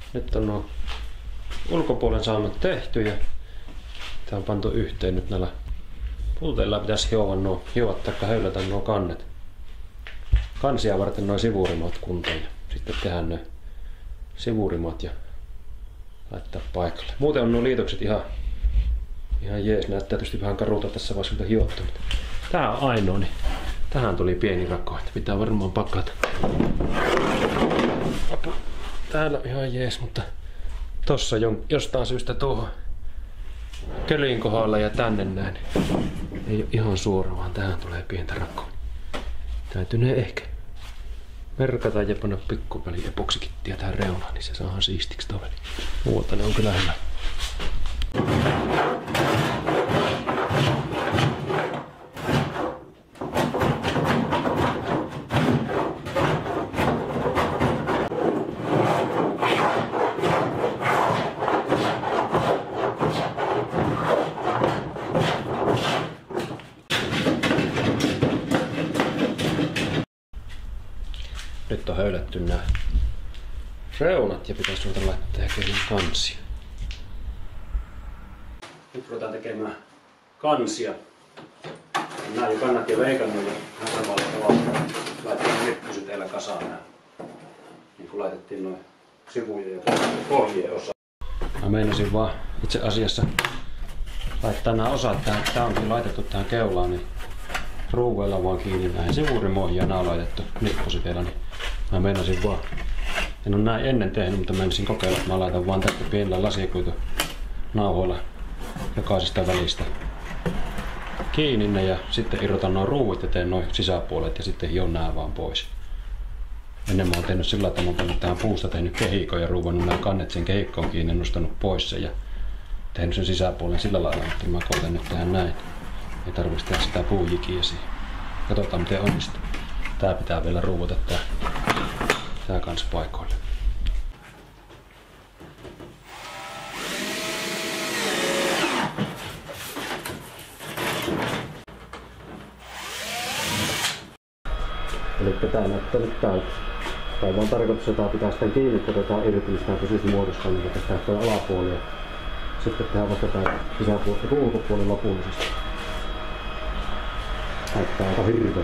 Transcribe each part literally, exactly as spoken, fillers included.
Nyt on nuo ulkopuolen saamat tehty ja tää on pantu yhteen. Nyt näillä pulteilla pitäisi hioa nuo, hioa taikka höylätä nuo kannet. Kansia varten nuo sivurimat kuntoon ja sitten tehdään nuo sivurimat ja laittaa paikalle. Muuten on nuo liitokset ihan, ihan jees. Näyttää tietysti vähän karulta tässä vaiheessa, kun hiottu. Tää on ainoa, niin tähän tuli pieni rako, että pitää varmaan pakata. Täällä on ihan jees, mutta tossa jostain syystä tuohon kölin kohdalla ja tänne näin ei ole ihan suora, vaan tähän tulee pientä rakoa. Täytyy ehkä merkata ja panna pikkuväli epoksikittiä tähän reunaan, niin se saadaan siistiksi toveli. Muuta ne on kyllä hyvä. Nyt on höylätty nämä reunat ja pitäisi ruveta laittaa kelin kansia. Nyt ruvetaan tekemään kansia. Nämä jo kannat jo leikannut ja vähän samalla tavalla laitetaan nippusyteillä kasaan nämä. Niin kuin laitettiin noin sivuja ja pohjien osa. Mä meinasin vaan itse asiassa laittaa nämä osat tähän. Tää onkin laitettu tähän keulaan, niin ruuveilla vaan kiinni näihin sivurimoihin ja nämä on laitettu nippusiteillä. Niin mä meinasin vaan, en ole näin ennen tehnyt, mutta meinasin kokeilla, että mä laitan vaan tästä pienellä lasikuitu nauhoilla jokaisesta välistä kiinni ne ja sitten irrotan nuo ruuvit ja teen noin sisäpuolet ja sitten hion nää vaan pois. Ennen mä oon tehnyt sillä, että mä oon tehnyt tähän puusta tehnyt kehikon ja ruuvannut nämä kannet sen kehikkoon kiinni, nostanut pois sen ja tehnyt sen sisäpuolen sillä lailla, mutta mä koitan nyt tehdä näin. Ei tarvitse tehdä sitä puujikiä siihen. Katsotaan miten onnistuu. Tää pitää vielä ruuvata tää, tää kans paikoille. Eli tää näyttää nyt tältä. Tää on vaan tarkoitus, että tää pitää sitten kiinni, että otetaan irti, niin tää pysyisi muodossa, niin tästä tää alapuoli. Sitten tehdään vasta tää sisäpuoli ja ulkopuoli lopullisesti. Näyttää aika hirveä.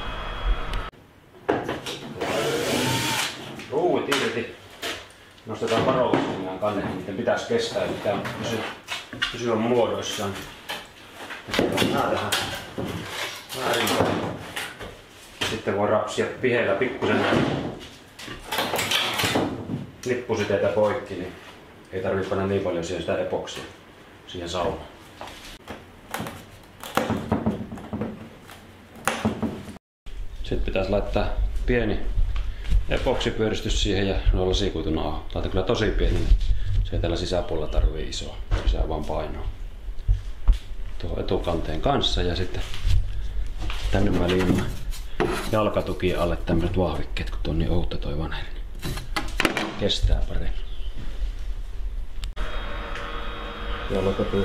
Ruuvit irti. Nostetaan varovasti nämä kannet, niin niiden pitäisi kestää, ja pitää pysyä, pysyä muodoissaan. Nää tähän väärinpäin. Sitten voi rapsia piheellä pikkusen nippusiteitä poikki, niin ei tarvitse panna niin paljon siihen sitä epoksia siihen saunaan. Sitten pitäisi laittaa pieni epoksipyöristys siihen ja noilla lasikuitunauha. Tämä on kyllä tosi pieni, niin se ei tällä sisäpuolella tarvii isoa. Se vaan painoa tuohon etukanteen kanssa ja sitten tänne mä liimaan jalkatukien alle tämmöiset vahvikkeet, kun tuo on niin ohutta toi vanheri. Kestää paremmin. Jalkatuki.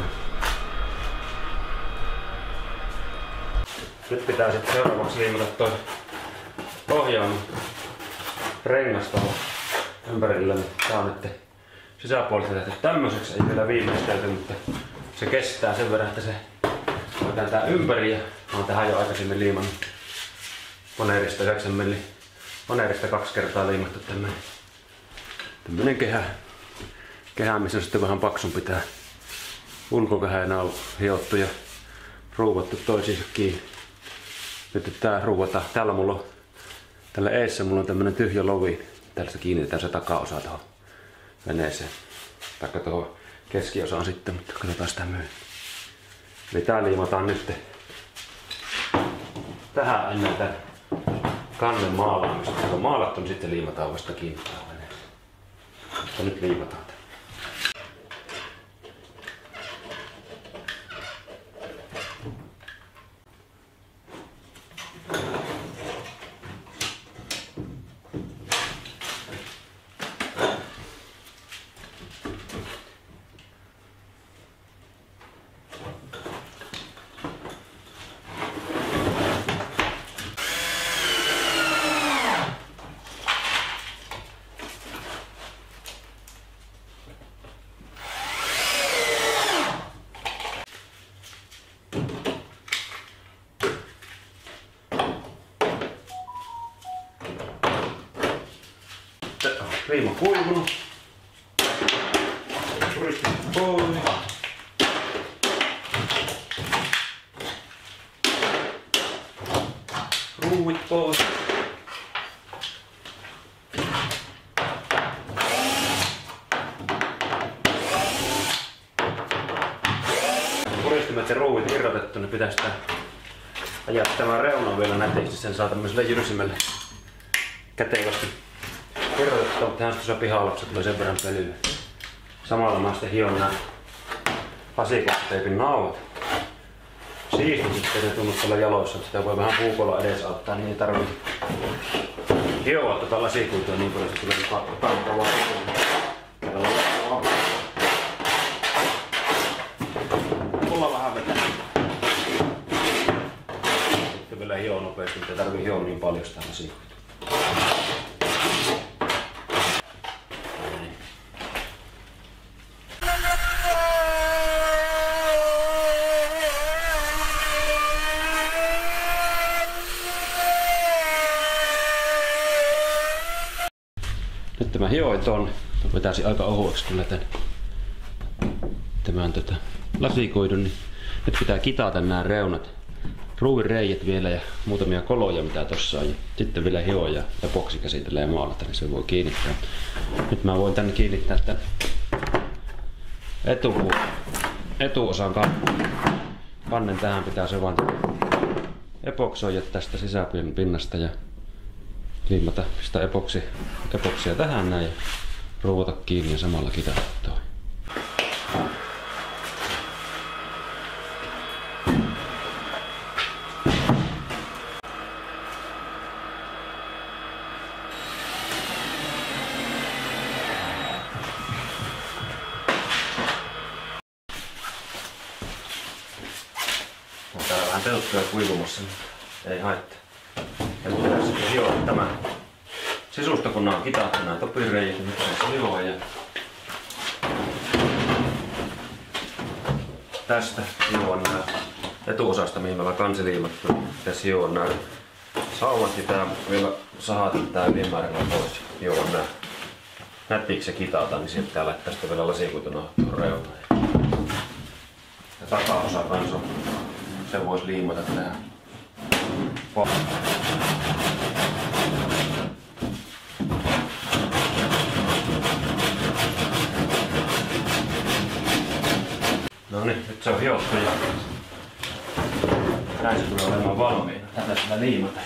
Nyt pitää sitten seuraavaksi liimata toi pohjaan rengas tuohon ympärillä. Tää on nyt sisäpuolista tehty tämmöiseksi, ei vielä viimeistelty, mutta se kestää sen verran, että se otetaan tää ympäri ja mä oon tähän jo aikaisemmin liimannut moneerista yhdeksän milli, moneerista kaksi kertaa liimattu tämmönen, tämmönen kehä, kehä, missä on sitten vähän paksumpi tää ulkokehä ja nää on hiottu ja ruuvattu toisiinsa kiinni. Nyt tää ruuvataan, täällä mulla on, tällä eessä mulla on tämmönen tyhjä lovi, tästä kiinnitetään se takaosa tuohon veneeseen, taikka tuohon keskiosaan sitten, mutta katsotaan sitä myöhemmin. Eli tää liimataan nyt tähän ennen tän kannen maalaamista. Kun on maalattu, niin sitten liimataan vasta kiinni tähän veneeseen. Mutta nyt liimataan tää. Liima kuivunut. Puristin pois. Ruuvit pois. Puristimet ja ruuvit irrotettu, niin pitäisi ajaa tämän reunan vielä nätiksi. Sen saa tämmöiselle jyrsimelle kätevästi irrotettua, mutta tähän tuossa pihalla, se tulee sen verran pölyä. Samalla mä sitten hion nää lasikosteipin nauhat. Siisti sitten ne tunnu tuolla jaloissa, että sitä voi vähän puukolla edesauttaa, niin ei tarvitse hioa tuota lasikuitua niin paljon, se tulee kankavaa. Mulla vähän vetää. Sitten vielä hio nopeasti, mutta ei tarvitse hioa niin paljon sitä lasikuitua. Nyt mä hioin ton, vetäisin aika ohueksi kyllä tän, tämän tota, lasikoidun, niin nyt pitää kitata nämä reunat, ruuvin reijät vielä ja muutamia koloja mitä tossa on. Ja sitten vielä hioa ja epoksi käsitellä ja maalata, niin se voi kiinnittää. Nyt mä voin tänne kiinnittää tän etu, etuosan kannen tähän, pitää se vaan epoksoida tästä sisäpinnasta ja liimata sitä epoksi, epoksia tähän näin ja ruuvata kiinni ja samalla kitattua. Täällä on vähän telttuja kuivumassa, ei haittaa. Ja nyt pitäisi sitten hioa tämä sisusta, kun nämä on kitattu nämä topireijät, niin nyt pitäisi hioa ja tästä hioa nämä etuosasta, mihin me ollaan kansiliimattu, niin pitäisi hioa nämä sauvat ja tää vielä sahata tää ylimäärällä pois. Hioa nämä nätiksi ja kitata, niin sitten tää laittaa sitten vielä lasikuituna tuohon reunaan. Ja takaosa kanssa, sen voisi liimata tähän. No niin, nyt se on hiottu ja näin se tulee olemaan valmiina. Tätä sitä liimata.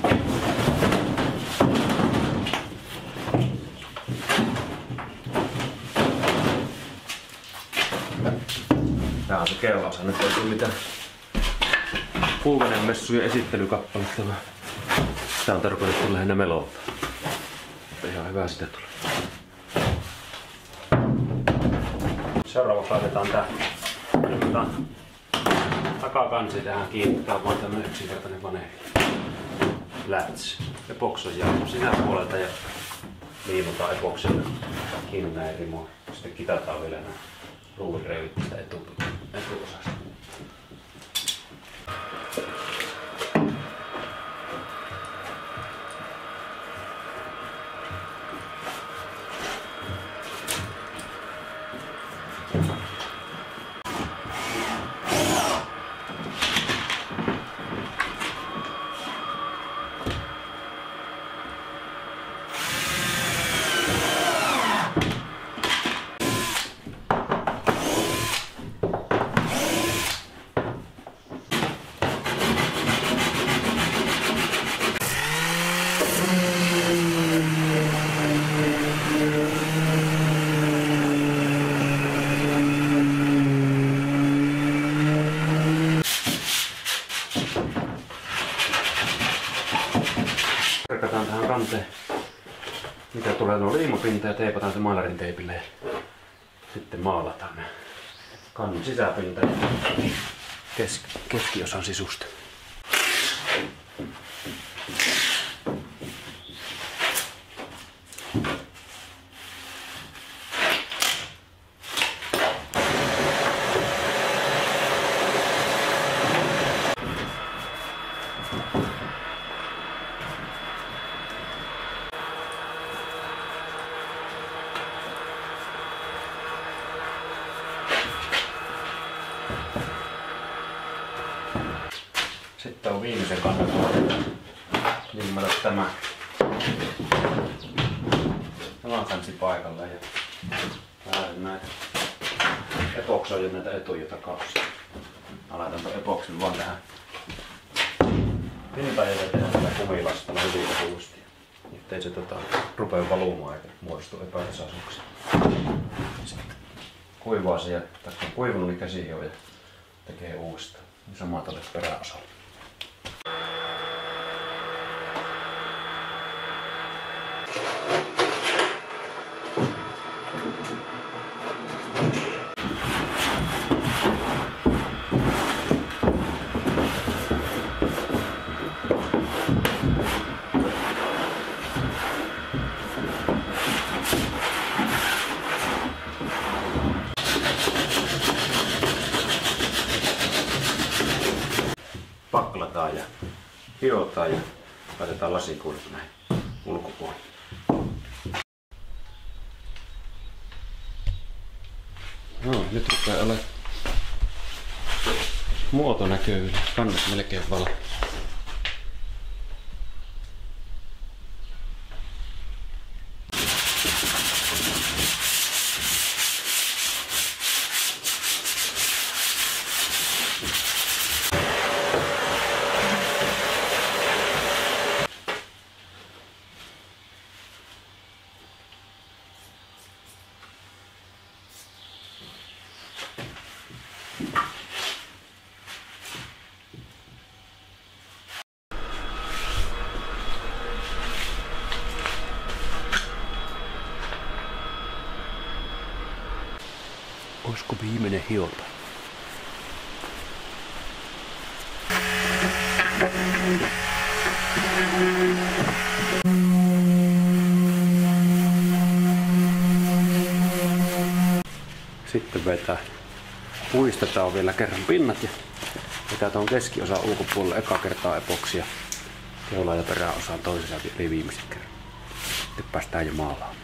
Tää on se keulaosa. Nyt ei tule mitään Puuvenenmessujen esittelykappaletta. Tää on tarkoitettu lähinnä melolta. Ihan hyvä sitä tulee. Seuraavaksi laitetaan tää takakansi tähän kiinni. Tää on vaan tämmönen yksinkertainen paneeli. Läts. Epoksi ja sisäpuolelta ja liimutaan epoksilla kiinni näin rimoon. Sitten kitataan vielä nää ruuvin reivit tästä etuosasta. Perkataan tähän kanteen, mitä tulee tuon liimapinta ja teipataan se mailarin teipille ja sitten maalataan ne kannin sisäpinta ja kes keskiosan sisusta. tuon viimeisen kannan limmata tämä. Tämä kansi paikalle ja lähden näitä epoksoja näitä etuja takaisin. Mä laitan tuon epoksin vaan tähän pintaan ja tehdään tällä kumilastalla hyvin ohuesti. Ettei se tota, rupea valumaan eikä muodostu epätasaisuuksia. Sitten kuivaa se ja tässä on kuivunut niin käsiin ja tekee uudestaan. Sama tälle peräosalle. Paklataan ja hiotaan ja laitetaan lasikuudet näin ulkopuolelle. No, nyt rupeaa olla muoto näkyy, kannas melkein vala. Olisiko viimeinen hiota? Sitten vetää. Puistetaan vielä kerran pinnat ja vetää tuon keskiosan ulkopuolelle eka kertaa epoksia. Keula- ja peräosaan toisessa eli viimeisen kerran. Sitten päästään jo maalaamaan.